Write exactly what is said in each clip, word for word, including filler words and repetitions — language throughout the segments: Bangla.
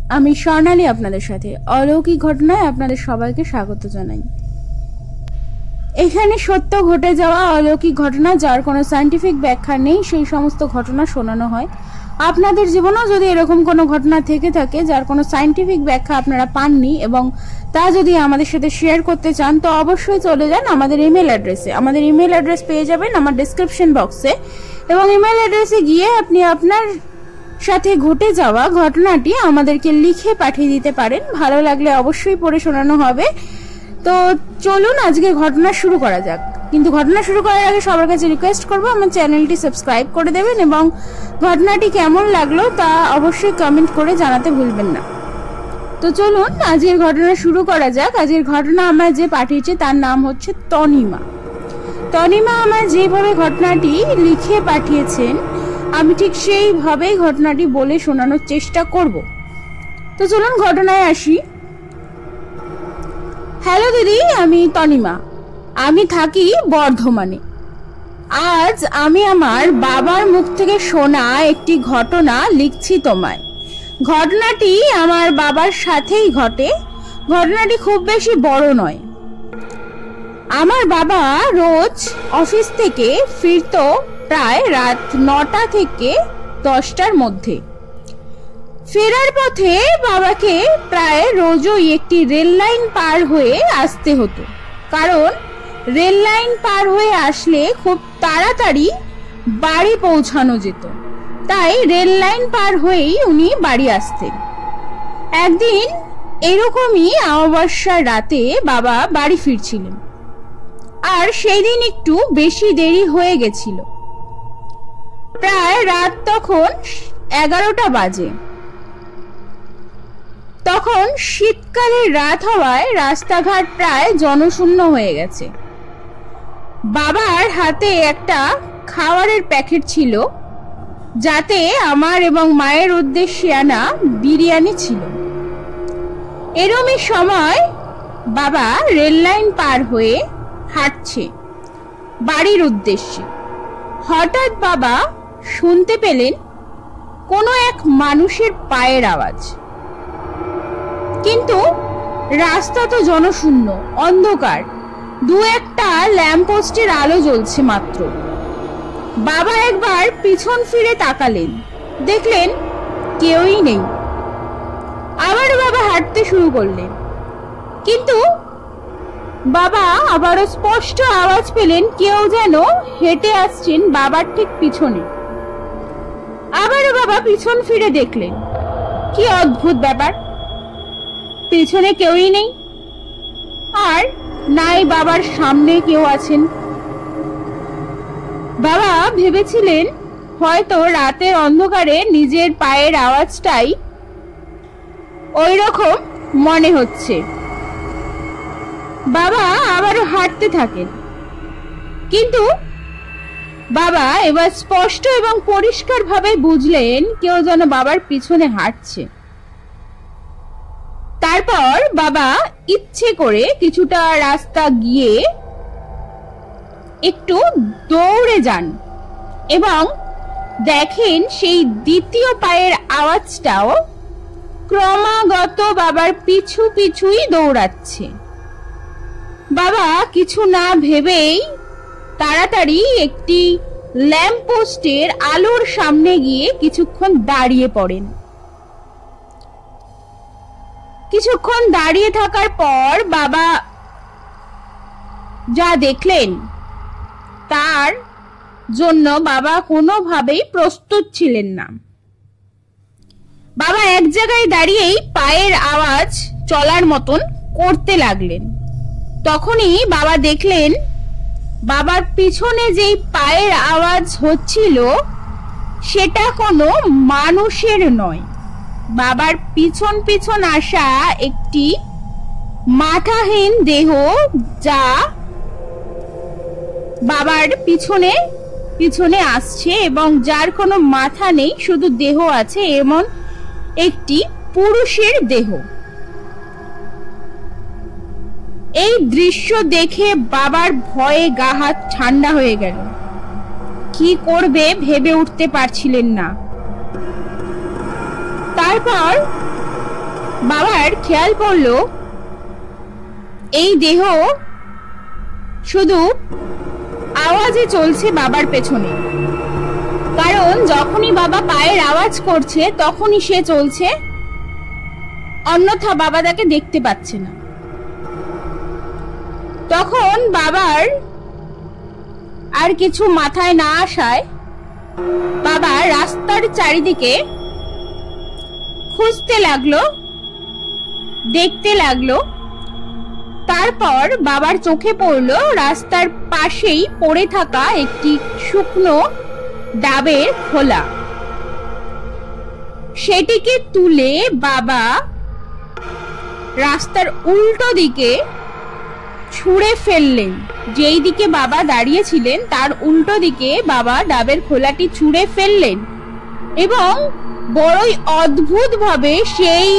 আমি স্বর্ণালী আপনাদের সাথে অলৌকিক ঘটনায় আপনাদের সবাইকে স্বাগত জানাই। এখানে সত্য ঘটে যাওয়া অলৌকিক ঘটনা যার কোনো সায়েন্টিফিক ব্যাখ্যা নেই সেই সমস্ত ঘটনা শোনানো হয়। আপনাদের জীবনেও যদি এরকম কোনো ঘটনা থেকে থাকে যার কোনো সায়েন্টিফিক ব্যাখ্যা আপনারা পাননি এবং তা যদি আমাদের সাথে শেয়ার করতে চান তো অবশ্যই চলে যান আমাদের ইমেল অ্যাড্রেসে। আমাদের ইমেল অ্যাড্রেস পেয়ে যাবেন আমার ডেসক্রিপশন বক্সে, এবং ইমেল অ্যাড্রেসে গিয়ে আপনি আপনার সাথে ঘটে যাওয়া ঘটনাটি আমাদেরকে লিখে পাঠিয়ে দিতে পারেন। ভালো লাগলে অবশ্যই পড়ে শোনানো হবে। তো চলুন আজকে ঘটনা শুরু করা যাক। কিন্তু ঘটনা শুরু করার আগে সবার কাছে রিকোয়েস্ট করবো আমার চ্যানেলটি সাবস্ক্রাইব করে দেবেন এবং ঘটনাটি কেমন লাগলো তা অবশ্যই কমেন্ট করে জানাতে ভুলবেন না। তো চলুন আজকের ঘটনা শুরু করা যাক। আজকের ঘটনা আমার যে পাঠিয়েছে তার নাম হচ্ছে তনিমা। তনিমা আমার যেভাবে ঘটনাটি লিখে পাঠিয়েছেন আমি ঠিক সেইভাবেই ঘটনাটি বলে শোনানোর চেষ্টা করব। তো চলুন ঘটনায় আসি। হ্যালো দিদি, আমি তনিমা, আমি থাকি বর্ধমানে। আজ আমি আমার বাবার মুখ থেকে শোনা একটি ঘটনা লিখছি তোমায়। ঘটনাটি আমার বাবার সাথেই ঘটে। ঘটনাটি খুব বেশি বড় নয়। আমার বাবা রোজ অফিস থেকে ফিরতো প্রায় রাত নটা থেকে দশটার মধ্যে। ফেরার পথে বাবাকে প্রায় রোজই একটি রেল লাইন পার হয়ে আসতে হতো, কারণ রেল লাইন পার হয়ে আসলে খুব তাড়াতাড়ি বাড়ি পৌঁছানো যেত। তাই রেল লাইন পার হয়েই উনি বাড়ি আসতেন। একদিন এরকমই অমাবস্যার রাতে বাবা বাড়ি ফিরছিলেন, আর সেই দিন একটু বেশি দেরি হয়ে গেছিল। প্রায় রাত তখন এগারোটা বাজে। তখন শীতকালের রাত হওয়ায় রাস্তাঘাট প্রায় জনশূন্য হয়ে গেছে। বাবার হাতে একটা খাবারের প্যাকেট ছিল, যাতে আমার এবং মায়ের উদ্দেশ্যে আনা বিরিয়ানি ছিল। এরমই সময় বাবা রেল লাইন পার হয়ে হাঁটছে বাড়ির উদ্দেশ্যে। হঠাৎ বাবা শুনতে পেলেন কোনো এক মানুষের পায়ের আওয়াজ, কিন্তু রাস্তা তো জনশূন্য, অন্ধকার, দু একটা ল্যাম্পপোস্টের আলো জ্বলছে মাত্র। বাবা একবার পিছন ফিরে তাকালেন, দেখলেন কেউই নেই। আবার বাবা হাঁটতে শুরু করলেন, কিন্তু বাবা আবারও স্পষ্ট আওয়াজ পেলেন কেউ যেন হেঁটে আসছেন বাবার ঠিক পিছনে। আবারও বাবা পিছন ফিরে দেখলেন, কি অদ্ভুত ব্যাপার, পিছনে কেউই নেই, আর নাই বাবার সামনে কেউ আছেন। বাবা ভেবেছিলেন হয়তো রাতের অন্ধকারে নিজের পায়ের আওয়াজটাই ওই রকম মনে হচ্ছে। বাবা আবারও হাঁটতে থাকেন, কিন্তু বাবা এবার স্পষ্ট এবং পরিষ্কার ভাবে বুঝলেন কেউ যেন বাবার পিছনে হাঁটছে। তারপর বাবা ইচ্ছে করে কিছুটা রাস্তা গিয়ে একটু দৌড়ে যান এবং দেখেন সেই দ্বিতীয় পায়ের আওয়াজটাও ক্রমাগত বাবার পিছু পিছুই দৌড়াচ্ছে। বাবা কিছু না ভেবেই তাড়াতাড়ি একটি ল্যাম্পপোস্টের আলোর সামনে গিয়ে কিছুক্ষণ দাঁড়িয়ে পড়েন। কিছুক্ষণ দাঁড়িয়ে থাকার পর বাবা যা দেখলেন তার জন্য বাবা কোনোভাবেই প্রস্তুত ছিলেন না। বাবা এক জায়গায় দাঁড়িয়েই পায়ের আওয়াজ চলার মতন করতে লাগলেন। তখনই বাবা দেখলেন বাবার পিছনে যেই পায়ের আওয়াজ হচ্ছিল সেটা কোনো মানুষের নয়। বাবার পিছন পিছন আসা একটি মাথাহীন দেহ, যা বাবার পিছনে পিছনে আসছে এবং যার কোনো মাথা নেই, শুধু দেহ আছে, এমন একটি পুরুষের দেহ। এই দৃশ্য দেখে বাবার ভয়ে গা হাত ঠান্ডা হয়ে গেল। কি করবে ভেবে উঠতে পারছিলেন না। তারপর বাবার খেয়াল পড়লো এই দেহ শুধু আওয়াজে চলছে বাবার পেছনে, কারণ যখনই বাবা পায়ের আওয়াজ করছে তখনই সে চলছে, অন্যথা বাবা তাকে দেখতে পাচ্ছে না। তখন বাবার আর কিছু মাথায় না আসায় বাবা রাস্তার চারিদিকে খুঁজতে লাগলো, দেখতে লাগলো। তারপর বাবার চোখে পড়লো রাস্তার পাশেই পড়ে থাকা একটি শুকনো ডাবের খোলা। সেটিকে তুলে বাবা রাস্তার উল্টো দিকে ছুঁড়ে ফেললেন। যেই দিকে বাবা দাঁড়িয়েছিলেন তার উল্টো দিকে বাবা ডাবের খোলাটি ছুঁড়ে ফেললেন এবং বড়ই অদ্ভুত ভাবে সেই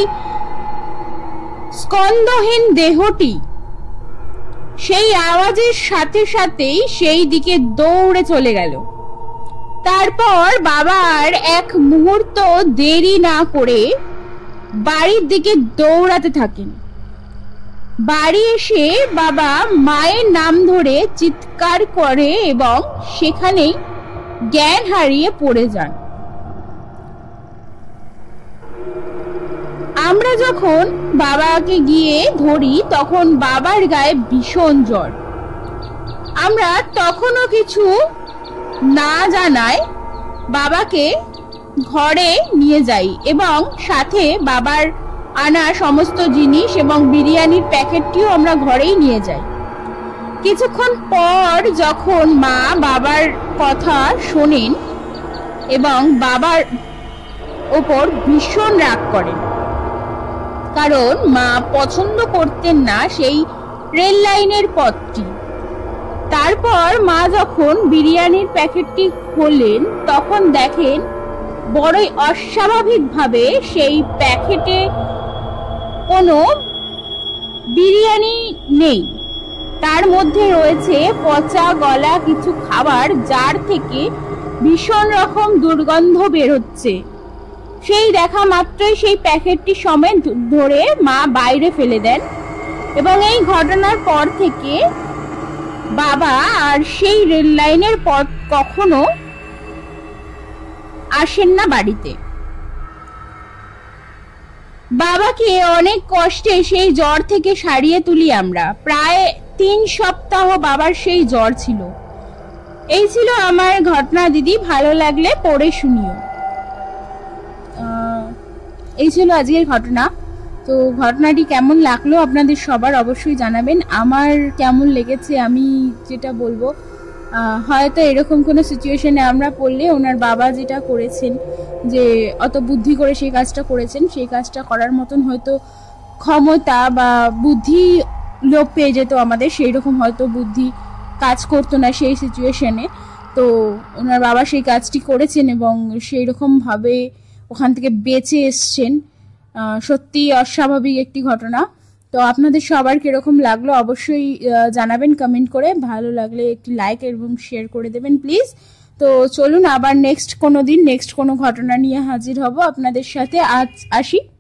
স্কন্ধহীন দেহটি সেই আওয়াজের সাথে সাথেই সেই দিকে দৌড়ে চলে গেল। তারপর বাবার এক মুহূর্ত দেরি না করে বাড়ির দিকে দৌড়াতে থাকেন। বাড়ি এসে বাবা মায়ের নাম ধরে চিৎকার করে এবং সেখানেই জ্ঞান হারিয়ে পড়ে যান। আমরা যখন বাবাকে গিয়ে ধরি তখন বাবার গায়ে ভীষণ জ্বর। আমরা তখনও কিছু না জানায় বাবাকে ঘরে নিয়ে যাই এবং সাথে বাবার আনা সমস্ত জিনিস এবং বিরিয়ানির প্যাকেটটিও আমরা ঘরেই নিয়ে যাই। কিছুক্ষণ পর যখন মা বাবার কথা শোনেন এবং বাবার ওপর ভীষণ রাগ করেন, কারণ মা পছন্দ করতেন না সেই রেল লাইনের পথটি। তারপর মা যখন বিরিয়ানির প্যাকেটটি খোলেন তখন দেখেন বড়ই অস্বাভাবিকভাবে সেই প্যাকেটে কোনো বিরিয়ানি নেই। তার মধ্যে রয়েছে পচা গলা কিছু খাবার, যার থেকে ভীষণ রকম দুর্গন্ধ বের হচ্ছে। সেই দেখা মাত্রই সেই প্যাকেটটি সমেত ধরে মা বাইরে ফেলে দেন এবং এই ঘটনার পর থেকে বাবা আর সেই রেল লাইনের পথ কখনো আসেন না বাড়িতে। বাবাকে অনেক কষ্টে সেই জ্বর থেকে সারিয়ে তুলি আমরা। প্রায় তিন সপ্তাহ বাবার সেই জ্বর ছিল। এই ছিল আমার ঘটনা দিদি, ভালো লাগলে পড়ে শুনিও। এই ছিল আজকের ঘটনা। তো ঘটনাটি কেমন লাগলো আপনাদের সবার অবশ্যই জানাবেন। আমার কেমন লেগেছে আমি যেটা বলবো, হয়তো এরকম কোনো সিচুয়েশনে আমরা পড়লে ওনার বাবা যেটা করেছেন, যে অত বুদ্ধি করে সেই কাজটা করেছেন, সেই কাজটা করার মতন হয়তো ক্ষমতা বা বুদ্ধি লোপ পেয়ে যেত আমাদের, সেই রকম হয়তো বুদ্ধি কাজ করতো না সেই সিচুয়েশনে। তো ওনার বাবা সেই কাজটি করেছেন এবং সেই রকমভাবে ওখান থেকে বেঁচে এসছেন। সত্যি অস্বাভাবিক একটি ঘটনা। তো আপনাদের সবার কিরকম লাগলো অবশ্যই জানাবেন কমেন্ট করে। ভালো লাগলে একটি লাইক এবং শেয়ার করে দেবেন প্লিজ। তো চলুন আবার নেক্সট কোনো দিন নেক্সট কোনো ঘটনা নিয়ে হাজির হব আপনাদের সাথে। আজ আসি।